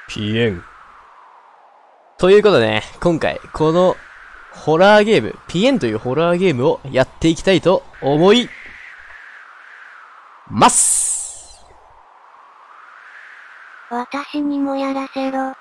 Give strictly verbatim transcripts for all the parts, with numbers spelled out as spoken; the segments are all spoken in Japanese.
ピエン。ということでね、今回、この、ホラーゲーム、ピエンというホラーゲームをやっていきたいと思います。 私にもやらせろ。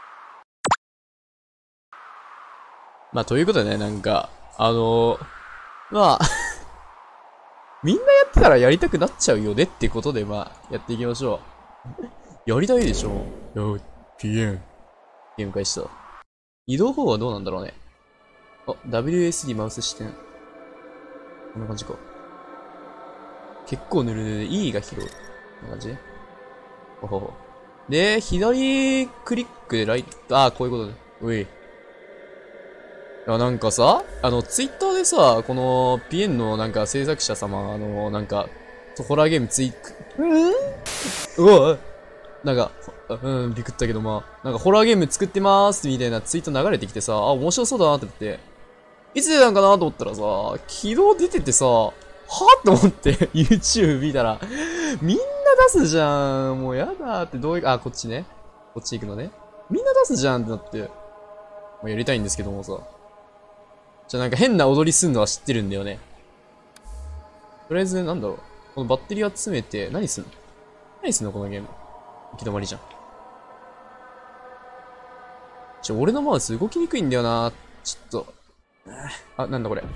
まあ、ということでね、なんか、あのー、まあ、みんなやってたらやりたくなっちゃうよねってことで、まあ、やっていきましょう。やりたいでしょ。よ、ピエン。ゲーム開始と。移動方法はどうなんだろうね。あ、ダブリューエスディー マウス視点。こんな感じか。結構ぬるぬるで E が広い。こんな感じほほほ。で、左クリックでライト、ああ、こういうことね。うい。いや、なんかさ、あの、ツイッターでさ、この、ピエンのなんか制作者様、あの、なんか、ホラーゲームツイうんうわなんか、うん、びくったけどまあ、なんかホラーゲーム作ってまーすみたいなツイート流れてきてさ、あ、面白そうだなって思って、いつ出たんかなと思ったらさ、昨日出ててさ、はぁと思って YouTube 見たら、みんな出すじゃん。もうやだってどういう、あ、こっちね。こっち行くのね。みんな出すじゃんってなって、もうやりたいんですけどもさ。じゃあなんか変な踊りすんのは知ってるんだよね。とりあえずね、なんだろう。このバッテリー集めて、何すんの何すんのこのゲーム。行き止まりじゃん。ちょ、俺のマウス動きにくいんだよな。ちょっと。あ、なんだこれ。ん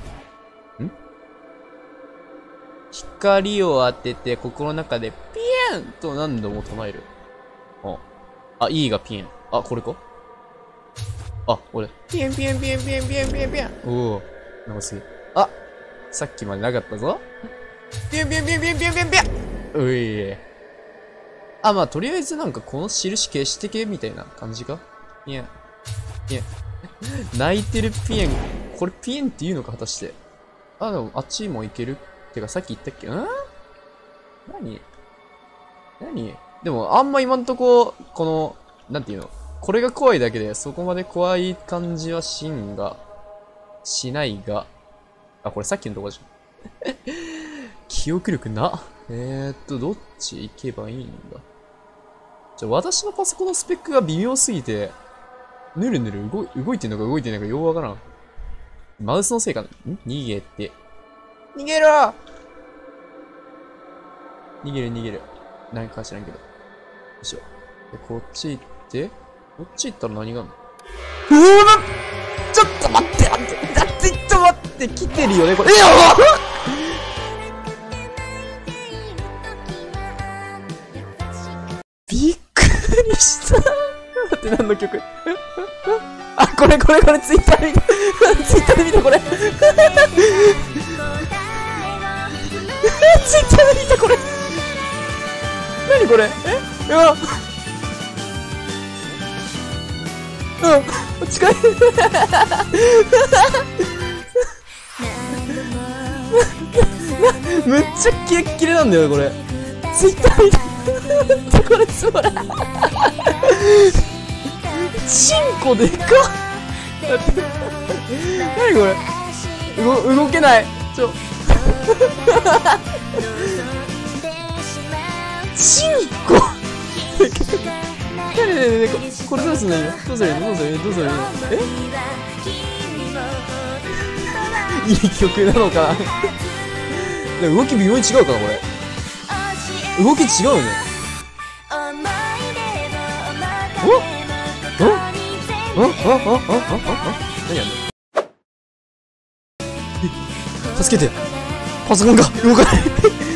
光を当てて、心の中で、ピエンと何度も唱える。あ、あ、E がピエン。あ、これかあ、俺。ピエンピエンピエンピエンピエンピエンピエン。おお。なんかすげえ。あ、さっきまでなかったぞ。ピエンピエンピエンピエンピエンピエンピエン。うい。あ、まあ、とりあえずなんかこの印消してけみたいな感じかピエン。ピエン。泣いてるピエン。これピエンって言うのか果たして。あ、でもあっちも行けるてかさっき言ったっけん何何でもあんま今んとこ、この、なんていうのこれが怖いだけでそこまで怖い感じはしんが、しないが。あ、これさっきのとこじゃん。記憶力な。えーっと、どっち行けばいいんだじゃあ私のパソコンのスペックが微妙すぎて、ぬるぬる動い、動いてんのか動いてんのかようわからん。マウスのせいかな。ん逃げて。逃げろ逃げる逃げる。何か知らんけど。よいしょ。で、こっち行って、こっち行ったら何があるのうわちょっと待って待ってちょっと待って来てるよねこれ。えやびっくりした待って何の曲あ、これこれこれツイッター見たツイッターで見たこれツイッターで見たこれ何これえいやうん近いむっちゃキレッキレなんだよこれツイッター見たこれつまらチンコでかっ何これ動、動けないちょチンコねえねえねえこれどうすんの今どうするのどうするのどうするのえいい曲なのかなでも動き微妙に違うかなこれ動き違うねおおおおおおおおお何やんの助けてパソコンが動かない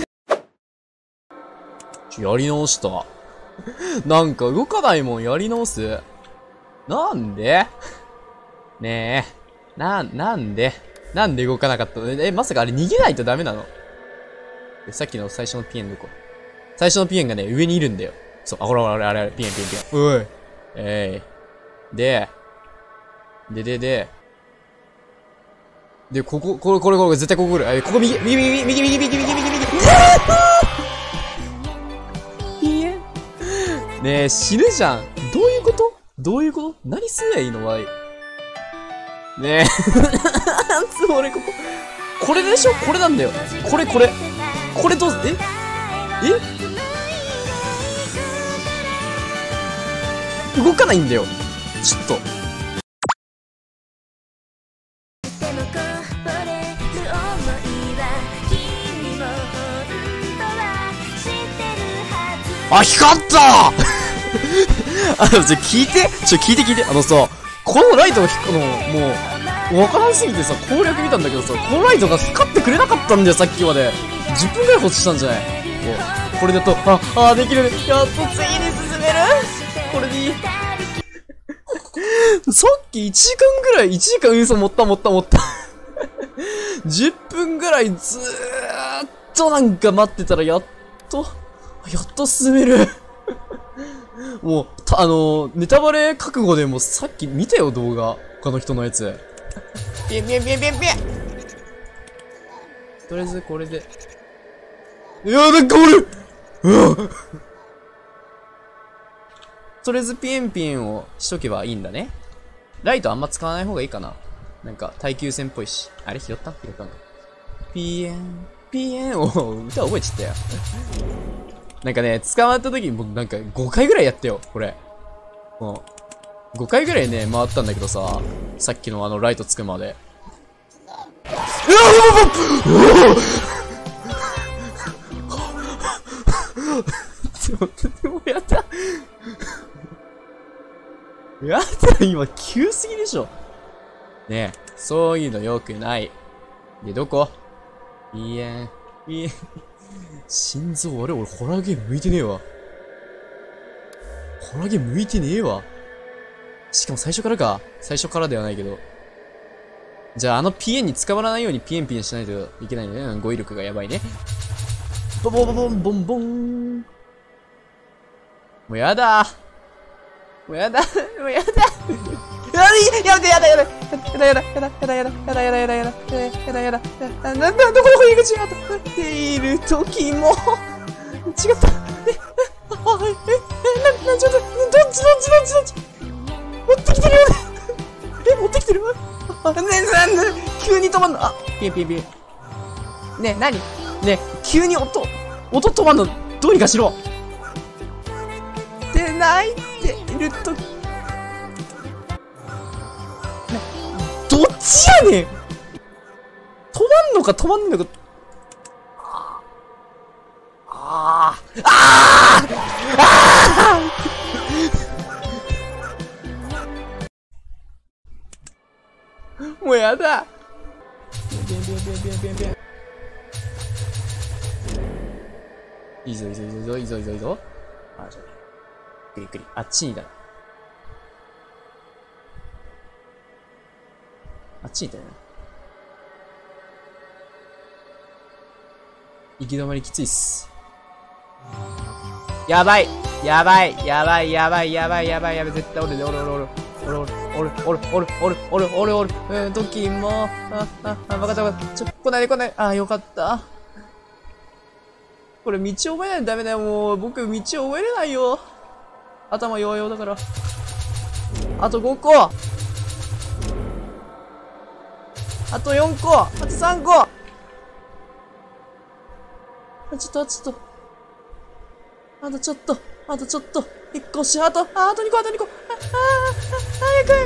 やり直したなんか動かないもんやり直すなんでねえな、なんでなんで動かなかったのえ、まさかあれ逃げないとダメなのさっきの最初のピエンどこ最初のピエンがね、上にいるんだよ。そう、あ、ほらほら、あれあれあれ、ピエンピエンピエン。おい。えい。で、ででで、で、ここ、これこれこれ、絶対ここ来る。あ、ここ右、右、右、右、右、右、右、右、右、右。ピエン。ねえ、死ぬじゃん。どういうことどういうこと何すりゃいいのわい。ねえ。俺ここ、これでしょこれなんだよ。これこれ。これどう、ええ動かないんだよ。ちょっと。あ、光ったあの、ちょ、聞いてちょ、聞いて聞いて。あのさ、このライトが光、あの、もう、わからんすぎてさ、攻略見たんだけどさ、このライトが光ってくれなかったんだよ、さっきまで。じゅっぷんくらい放置したんじゃない？こう、これだと、あ、あ、できる。やっと次に進めるこれでいい。さっきいちじかんぐらい、いちじかん嘘持った持った持った。じゅっぷんぐらいずーっとなんか待ってたら、やっと、やっと進める。もう、た、あのー、ネタバレ覚悟でもさっき見たよ、動画。他の人のやつ。ピンピンピンピンピンとりあえず、これで。いや、なんか俺うわとりあえず、ピンピンをしとけばいいんだね。ライトあんま使わない方がいいかな。なんか、耐久戦っぽいし。あれ拾った拾ったのピエン、ピエンを、歌覚えちゃったよ。なんかね、捕まった時にもうなんかごかいぐらいやったよ、これ。もう、ごかいぐらいね、回ったんだけどさ、さっきのあのライトつくまで。うわうわでもやったやった今、急すぎでしょ。ねえ、そういうの良くない。で、どこいいえん、いいえん。心臓、あれ俺ホラーゲーム向いてねえわ。ホラーゲーム向いてねえわ。しかも最初からか。最初からではないけど。じゃああのピエンに捕まらないようにピエンピエンしないといけないんだね。語彙力がやばいね。ボボボボンボンボン。もうやだもうやだもうやだやめてやだやだやだやだやだやだやだやだやだやだやだやだやだやだなんだどこどこ入り口がとっている時も違ったえあええななちょっとどっちどっちどっちどっち持ってきてるよねえ持ってきてるあねなんだ急に止まんのあピンピンピンねえ何ねえ急に音音止まんのどうにかしろで泣いているときどっちやねん止まんのか止まんのかあああああもうやだビンビンビンビンビンビンいいぞいいぞいいぞいいぞいいぞいいぞあじゃあゆっくりゆっくりあっちにだあっちにいたよね。行き止まりきついっす。やばいやばいやばいやばいやばいやばいやばい絶対俺で俺俺俺俺俺俺俺俺俺俺俺俺俺うん時もあああ分かった分かったちょ来ないで来ないあよかったこれ道覚えないとダメだよもう僕道覚えれないよ頭弱々だからあとごこあとよんこあとさんこあ、ちょっと、ちょっと。あとちょっと。あとちょっと。いっこし、あと、あ、あとにこ、あとにこ。あ、あ、早く。はい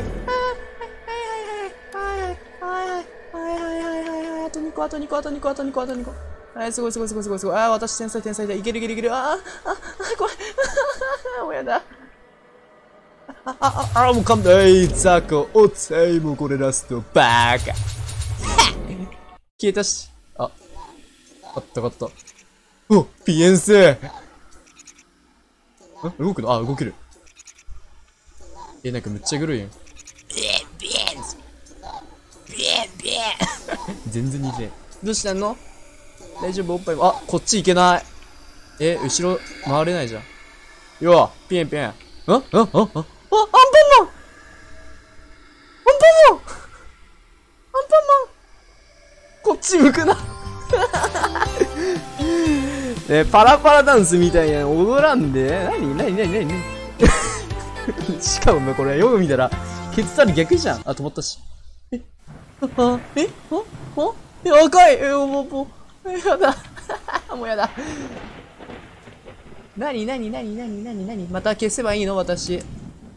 はいはい。はいはいはいはいはいはいはい。あとにこ、あとにこ、あとにこ、あとにこ、あとにこ。はい、すごいすごいすごいすごいすごい。あ、私天才天才だ。いけるいけるいける。あ、あ、あ、怖い。もうやだ。あ、あ、あ、あ、もう噛んだ。はい、ザコ、おつい、もうこれラスト。バーカ。消えたし。あ、あったかった。お、ピエンセー。動くのあ、動ける。え、なんかむっちゃグロいやん。ピエン、ピエンピエン、ピエン全然似てねえ。どうしたの大丈夫おっぱいも。あ、こっち行けない。え、後ろ回れないじゃん。よう、ピエンピエン。あ、あ、あ、あ、あ、アンパンマンアンパンマンアンパンマンこっち向くなね、パラパラダンスみたいな踊らんで。なになになになになにしかもこれよく見たら、ケツたり逆じゃん。あ、止まったし。えあ、えああえ、赤いえ、もう、もう、やだ。もうやだ。なになになになになになにまた消せばいいの私。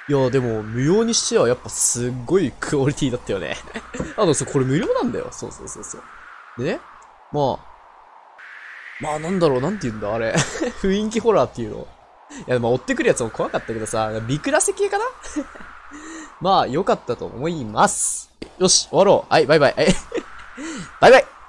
いや、でも、無料にしてはやっぱすっごいクオリティだったよね。あの、そう、これ無料なんだよ。そうそうそうそう。でね、まあ、まあなんだろう、なんて言うんだ、あれ。雰囲気ホラーっていうの。いや、まあ追ってくるやつも怖かったけどさ、ビクラセ系かなまあ、良かったと思います。よし、終わろう。はい、バイバイ。バイバイ